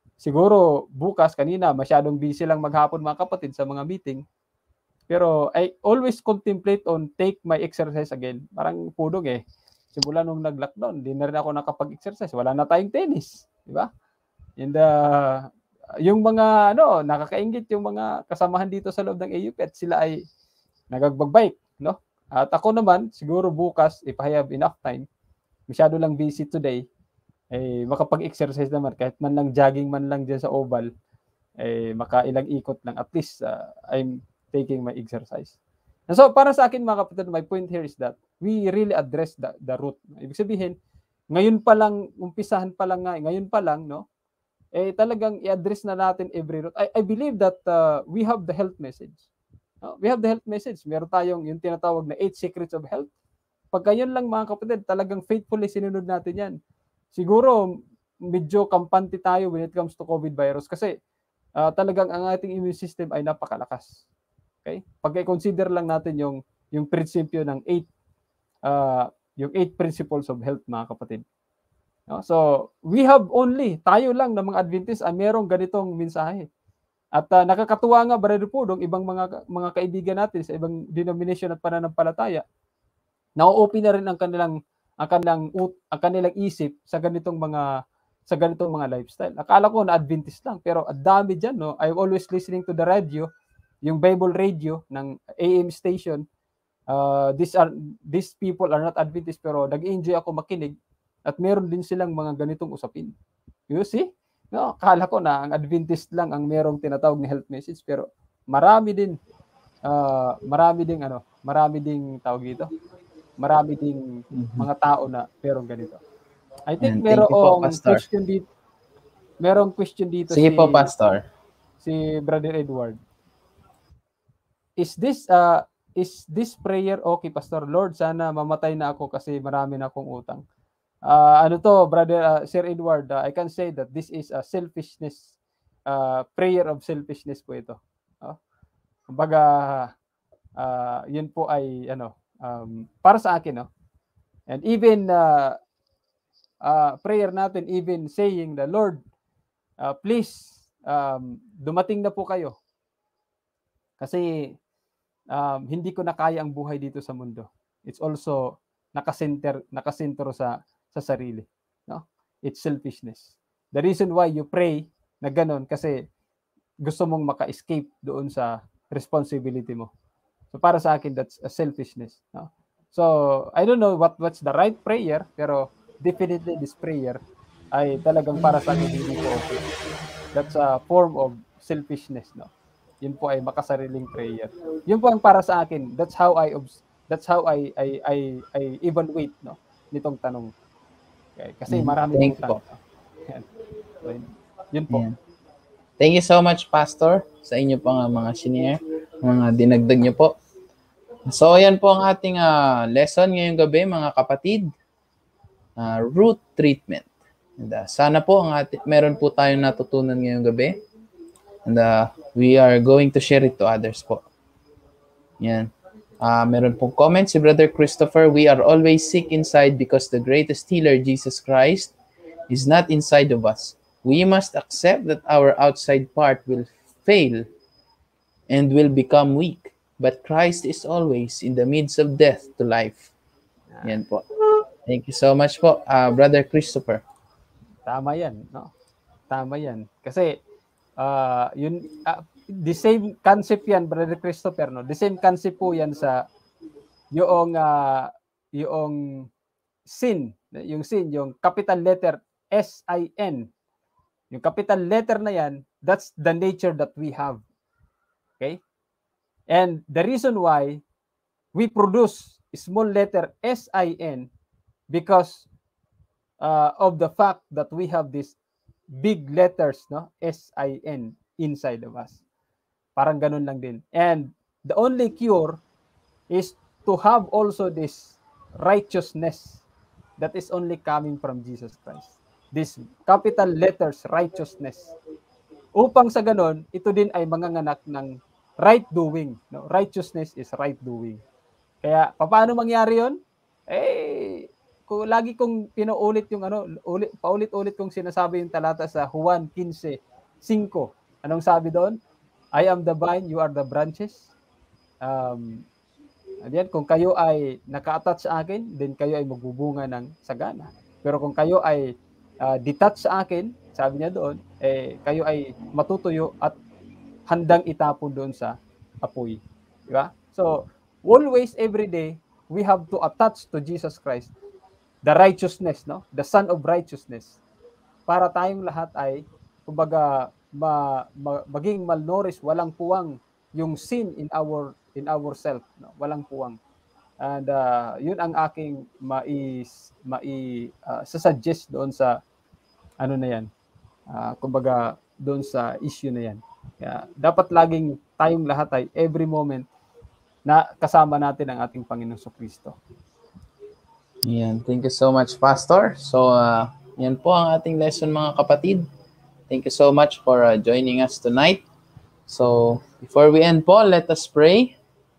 siguro bukas, kanina, masyadong busy lang maghapon mga kapatid sa mga meeting. Pero I always contemplate on take my exercise again. Parang pudong eh. Simula nung nag-lockdown, di na rin ako nakapag-exercise. Wala na tayong tennis. Di ba? And uh, yung mga, ano, nakakaingit yung mga kasamahan dito sa loob ng A U P at sila ay nagagbag-bike, no? At ako naman, siguro bukas, if I have enough time, masyado lang busy today, eh, makapag-exercise naman, kahit man lang jogging man lang dyan sa oval, eh, makailang ikot lang. At least, uh, I'm taking my exercise. And so, para sa akin mga kapatid, my point here is that we really address the, the root. Ibig sabihin, ngayon pa lang, umpisahan pa lang nga, ngayon pa lang, no? Eh, talagang i-address na natin every root. I, I believe that uh, we have the health message. No? We have the health message. Meron tayong yung tinatawag na eight secrets of health. Pagka yun lang mga kapatid, talagang faithfully sinunod natin yan. Siguro, medyo kampante tayo when it comes to COVID virus kasi uh, talagang ang ating immune system ay napakalakas. Okay? Pagka-consider lang natin yung yung prinsipyo ng eight uh, yung eight principles of health mga kapatid. No? So, we have only, tayo lang na mga Adventist ay merong ganitong mensahe. At uh, nakakatuwa nga, Brother Pudong, ibang mga mga kaibigan natin sa ibang denomination at pananampalataya, na-open na rin ang kanilang ang kanilang ang kanilang isip sa ganitong mga sa ganitong mga lifestyle. Akala ko na Adventist lang, pero ang dami diyan, no. I'm always listening to the radio, yung Bible radio ng A M station. Uh, these are these people are not Adventist, pero nag-enjoy ako makinig at meron din silang mga ganitong usapin. You see? No, akala ko na ang Adventist lang ang merong tinatawag na health message, pero marami din uh, marami ding ano, marami ding tawag dito. Marami ding mga tao na merong ganito. I think merong question dito. Merong question dito Sige si po, Pastor. Si Brother Edward. Is this uh is this prayer okay, Pastor? Lord, sana mamatay na ako kasi marami na akong utang. Uh, ano to, Brother uh, Sir Edward, uh, I can say that this is a selfishness, uh, prayer of selfishness po ito. Uh, kumbaga, uh, yun po ay, ano, um, para sa akin, no? And even, uh, uh, prayer natin, even saying the Lord, uh, please, um, dumating na po kayo. Kasi, um, hindi ko na kaya ang buhay dito sa mundo. It's also, nakasenter, nakasentro sa sa sarili, no? It's selfishness. The reason why you pray na ganun kasi gusto mong maka-escape doon sa responsibility mo. So para sa akin that's a selfishness, no? So I don't know what what's the right prayer, pero definitely this prayer ay talagang para sa akin hindi po okay. That's a form of selfishness, no? Yun po ay makasariling prayer. Yun po ang para sa akin. That's how I that's how I I I, I evaluate, no, nitong tanong. Okay, kasi marami Thank utang. Yan. Yun po. Yan. Thank you so much, Pastor, sa inyo po nga mga senior, mga dinagdag niyo po. So, yan po ang ating uh, lesson ngayong gabi, mga kapatid. Uh, root treatment. And, uh, sana po ang ating, meron po tayong natutunan ngayong gabi. And uh, we are going to share it to others po. Yan. Uh, meron pong comment si Brother Christopher, we are always sick inside because the greatest healer, Jesus Christ, is not inside of us. We must accept that our outside part will fail and will become weak. But Christ is always in the midst of death to life. Yan po. Thank you so much po, uh, Brother Christopher. Tama yan, no? Tama yan. Kasi, uh, yun, uh, the same concept yan, Brother Christopher, no? The same concept po yan sa yung uh, yung sin, yung sin, yung capital letter S I N. Yung capital letter na yan, that's the nature that we have. Okay? And the reason why we produce small letter S I N because uh, of the fact that we have these big letters, no? S I N inside of us. Parang ganun lang din. And the only cure is to have also this righteousness that is only coming from Jesus Christ. This capital letters, righteousness. Upang sa ganun, ito din ay manganganak ng right doing. No? Righteousness is right doing. Kaya, paano mangyari yun? Eh, ko lagi kong pinuulit yung ano, ulit, paulit-ulit kong sinasabi yung talata sa Juan fifteen five. Anong sabi doon? I am the vine, you are the branches. Um, Ayan, kung kayo ay naka-attach sa akin, then kayo ay magbubunga ng sagana. Pero kung kayo ay uh, detached sa akin, sabi niya doon, eh, kayo ay matutuyo at handang itapon doon sa apoy. Di ba? So, always, every day, we have to attach to Jesus Christ the righteousness, no? The Son of Righteousness. Para tayong lahat ay, kumbaga, ma, ma, maging malnourished, walang puwang yung sin in our in ourself, no? Walang puwang. And uh, yun ang aking mai mai uh, suggest doon sa ano na yan. Uh, kumbaga doon sa issue na yan. Kaya dapat laging tayong lahat ay every moment na kasama natin ang ating Panginoong Kristo. Yan. Thank you so much, Pastor. So, uh, yan po ang ating lesson, mga kapatid. Thank you so much for uh, joining us tonight. So, before we end po, let us pray.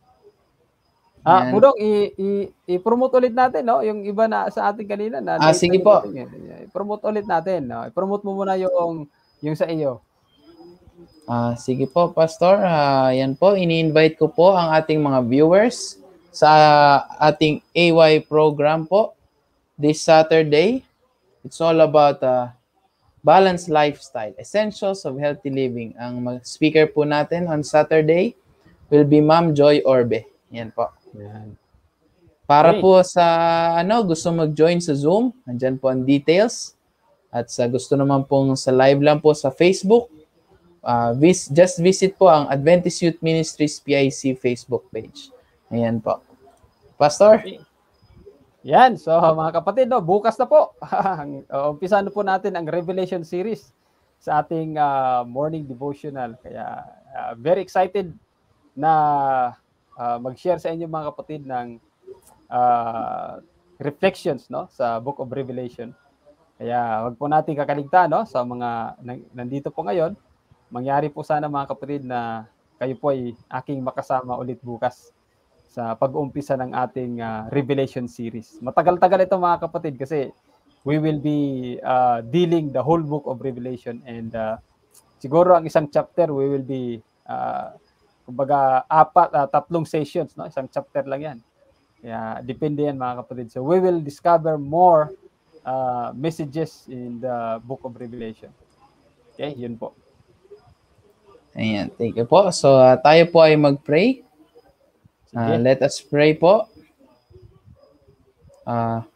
Ah, Pudong, i- i- i-promote ulit natin, no? Yung iba na sa atin kanina. Na ah, sige po. I-promote ulit natin, no? I-promote mo muna yung, yung sa iyo. Ah, sige po, Pastor. Ah, yan po, ini-invite ko po ang ating mga viewers sa ating A Y program po this Saturday. It's all about uh, balanced lifestyle, essentials of healthy living. Ang speaker po natin on Saturday will be Ma'am Joy Orbe. Yan po. Yan. Para Okay. po sa ano, gusto mag-join sa Zoom, nandyan po ang details. At sa gusto naman pong sa live lang po sa Facebook, uh, vis- just visit po ang Adventist Youth Ministries P I C Facebook page. Ayan po. Pastor? Yan, so mga kapatid, no, bukas na po. Umpisa na po natin ang Revelation series sa ating uh, morning devotional. Kaya uh, very excited na uh, mag-share sa inyo mga kapatid ng uh, reflections, no, sa Book of Revelation. Kaya wag po natin kakaligtaan, no, sa mga nandito po ngayon. Mangyari po sana mga kapatid na kayo po ay aking makasama ulit bukas sa pag-uumpisa ng ating uh, Revelation series. Matagal-tagal ito mga kapatid kasi we will be uh, dealing the whole book of Revelation, and uh, siguro ang isang chapter we will be uh, kumbaga apat, uh, tatlong sessions, no? Isang chapter lang yan. Kaya depende yan mga kapatid. So we will discover more uh, messages in the book of Revelation. Okay, yun po. Ayan, thank you po. So uh, tayo po ay mag-pray. Uh, let us pray po. Uh,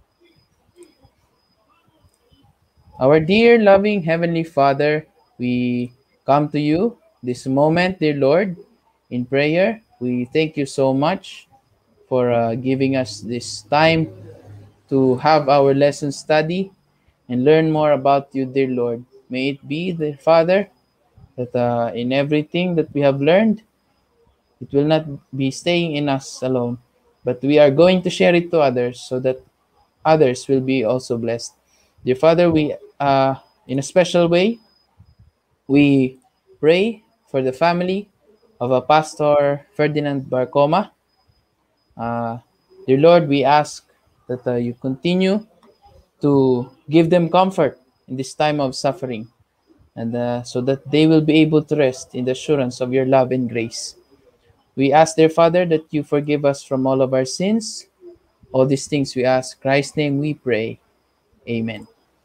our dear, loving Heavenly Father, we come to you this moment, dear Lord, in prayer. We thank you so much for uh, giving us this time to have our lesson study and learn more about you, dear Lord. May it be, dear Father, that uh, in everything that we have learned, it will not be staying in us alone, but we are going to share it to others so that others will be also blessed. Dear Father, we, uh, in a special way, we pray for the family of a Pastor Ferdinand Barcoma. Uh, dear Lord, we ask that uh, you continue to give them comfort in this time of suffering, and uh, so that they will be able to rest in the assurance of your love and grace. We ask, dear Father, that you forgive us from all of our sins. All these things we ask. In Christ's name we pray. Amen.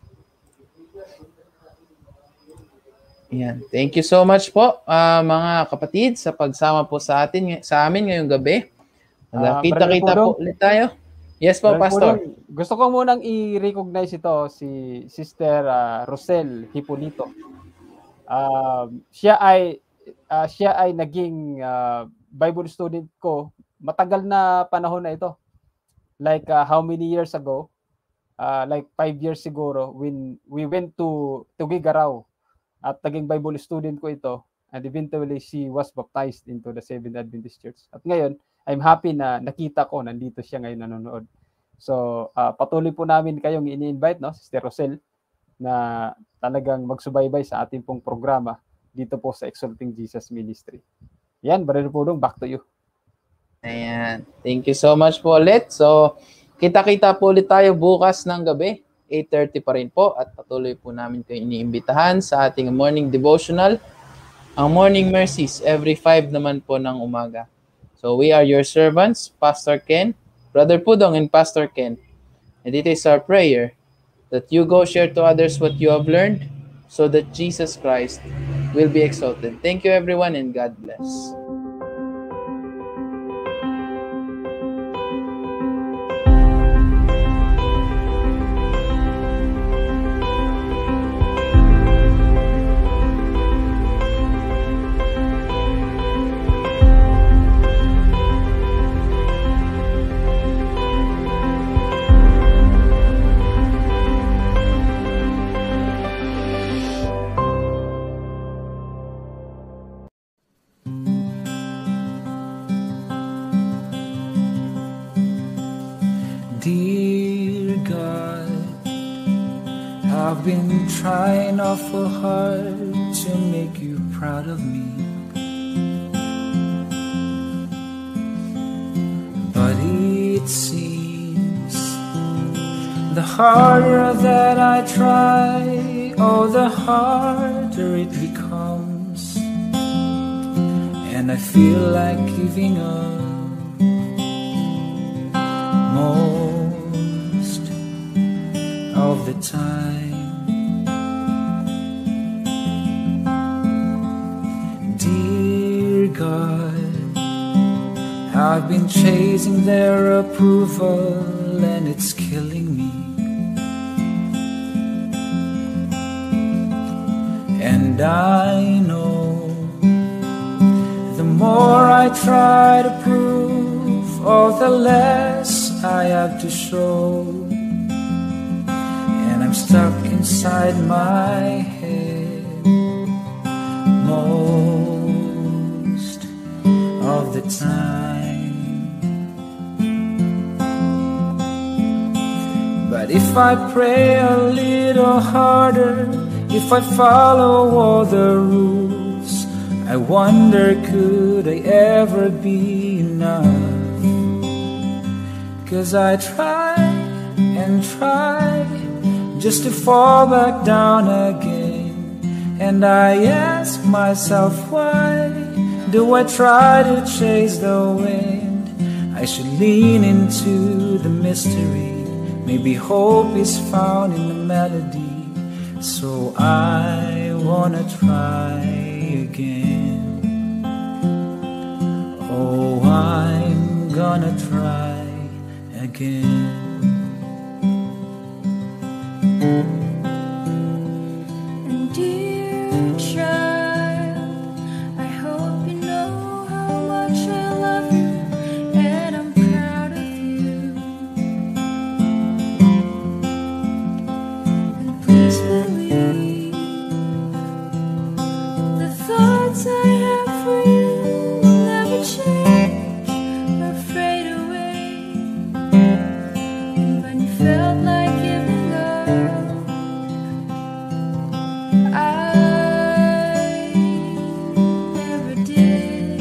Yan. Thank you so much po, uh, mga kapatid, sa pagsama po sa atin sa amin ngayong gabi. Uh, Kita-kita po ulit tayo. Yes po, Pastor. Pudong, gusto ko munang i-recognize ito si Sister uh, Rosel Hipolito. Uh, siya ay uh, siya ay naging uh, Bible student ko matagal na panahon na ito. Like uh, how many years ago? Uh, like five years siguro when we went to Tugigaraw. At naging Bible student ko ito, and eventually she was baptized into the Seventh Adventist Church. At ngayon, I'm happy na nakita ko, nandito siya ngayon nanonood. So, uh, patuloy po namin kayong ini-invite, no, Sister Rosel, na talagang magsubaybay sa ating pong programa dito po sa Exalting Jesus Ministry. Yan, Brother Pudong, back to you. Ayan. Thank you so much po ulit. So, Kita-kita po ulit tayo bukas ng gabi, eight thirty pa rin po, at patuloy po namin kayo iniimbitahan sa ating morning devotional, ang Morning Mercies, every five naman po ng umaga. So we are your servants, Pastor Ken, Brother Pudong, and Pastor Ken. And it is our prayer that you go share to others what you have learned so that Jesus Christ will be exalted. Thank you everyone, and God bless. Dear God, I've been trying awful hard to make you proud of me, but it seems the harder that I try, oh, the harder it becomes, and I feel like giving up most of the time. Dear God, I've been chasing their approval and it's killing me, and I know the more I try to prove, oh, the less I have to show, and I'm stuck inside my head most of the time. But if I pray a little harder, if I follow all the rules, I wonder, could I ever be enough? 'Cause I tried and tried just to fall back down again, and I ask myself, why do I try to chase the wind? I should lean into the mystery, maybe hope is found in the melody, so I wanna try again. Oh, I'm gonna try again. And dear child, I hope you know how much I love you, and I'm proud of you. And please believe the thoughts I have for you will never change or fade away. When you felt like giving up, I never did.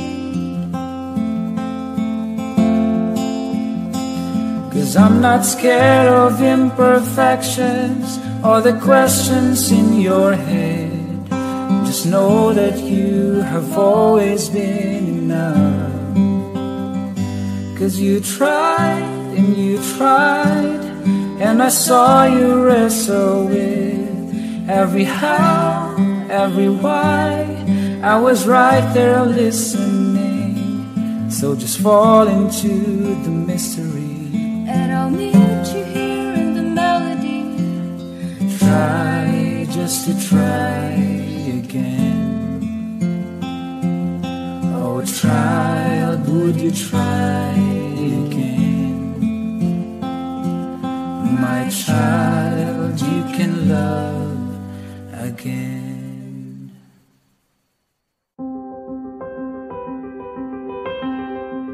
'Cause I'm not scared of imperfections or the questions in your head. Just know that you have always been enough. 'Cause you tried and you tried, and I saw you wrestle with every how, every why. I was right there listening, so just fall into the mystery, And I'll meet you here in the melody. try just to try again. Oh child, would you try again? My child, you can love again.